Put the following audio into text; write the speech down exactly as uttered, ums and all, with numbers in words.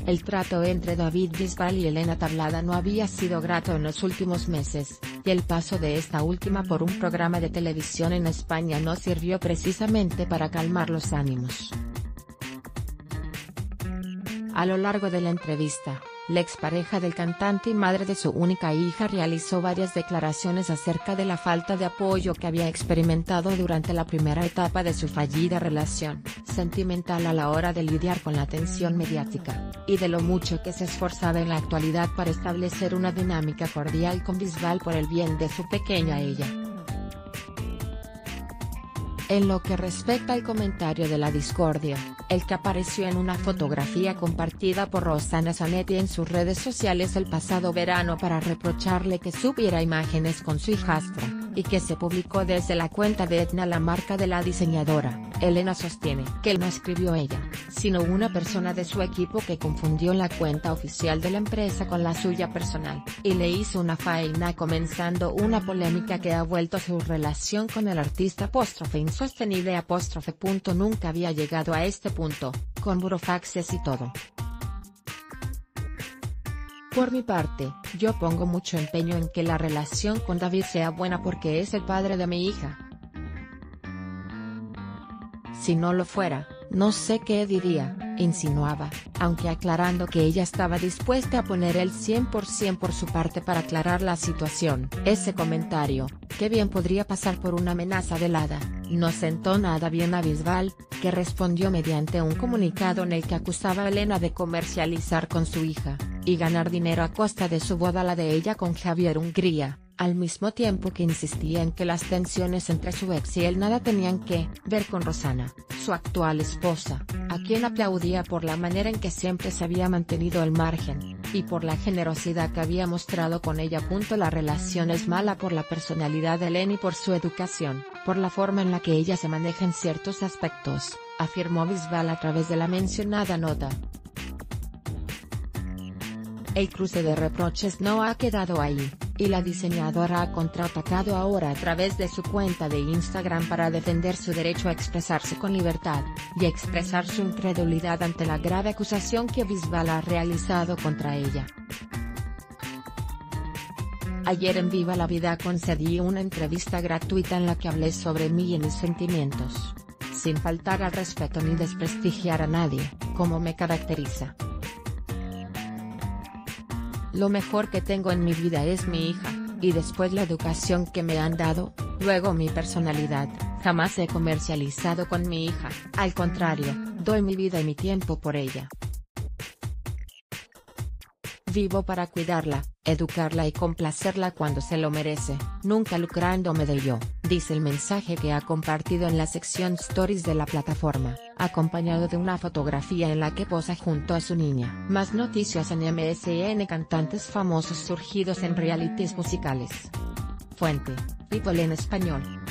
El trato entre David Bisbal y Elena Tablada no había sido grato en los últimos meses, y el paso de esta última por un programa de televisión en España no sirvió precisamente para calmar los ánimos. A lo largo de la entrevista, la expareja del cantante y madre de su única hija realizó varias declaraciones acerca de la falta de apoyo que había experimentado durante la primera etapa de su fallida relación sentimental a la hora de lidiar con la atención mediática, y de lo mucho que se esforzaba en la actualidad para establecer una dinámica cordial con Bisbal por el bien de su pequeña ella. En lo que respecta al comentario de la discordia, el que apareció en una fotografía compartida por Rosanna Zanetti en sus redes sociales el pasado verano para reprocharle que subiera imágenes con su hijastra, y que se publicó desde la cuenta de Etna, la marca de la diseñadora, Elena sostiene que no escribió ella, sino una persona de su equipo que confundió la cuenta oficial de la empresa con la suya personal, y le hizo una faena comenzando una polémica que ha vuelto su relación con el artista apóstrofe insostenible apóstrofe punto nunca había llegado a este punto, con burofaxes y todo. Por mi parte, yo pongo mucho empeño en que la relación con David sea buena porque es el padre de mi hija. Si no lo fuera, no sé qué diría, insinuaba, aunque aclarando que ella estaba dispuesta a poner el cien por ciento por su parte para aclarar la situación. Ese comentario, que bien podría pasar por una amenaza velada, no sentó nada bien a Bisbal, que respondió mediante un comunicado en el que acusaba a Elena de comercializar con su hija, y ganar dinero a costa de su boda, la de ella con Javier Hungría, al mismo tiempo que insistía en que las tensiones entre su ex y él nada tenían que ver con Rosanna, su actual esposa, a quien aplaudía por la manera en que siempre se había mantenido al margen, y por la generosidad que había mostrado con ella. La relación es mala por la personalidad de Elena y por su educación, por la forma en la que ella se maneja en ciertos aspectos, afirmó Bisbal a través de la mencionada nota. El cruce de reproches no ha quedado ahí, y la diseñadora ha contraatacado ahora a través de su cuenta de Instagram para defender su derecho a expresarse con libertad, y expresar su incredulidad ante la grave acusación que Bisbal ha realizado contra ella. Ayer en Viva la Vida concedí una entrevista gratuita en la que hablé sobre mí y mis sentimientos, sin faltar al respeto ni desprestigiar a nadie, como me caracteriza. Lo mejor que tengo en mi vida es mi hija, y después la educación que me han dado, luego mi personalidad. Jamás he comercializado con mi hija, al contrario, doy mi vida y mi tiempo por ella. Vivo para cuidarla, educarla y complacerla cuando se lo merece, nunca lucrándome de ello, dice el mensaje que ha compartido en la sección Stories de la plataforma, acompañado de una fotografía en la que posa junto a su niña. Más noticias en M S N: cantantes famosos surgidos en realities musicales. Fuente: People en español.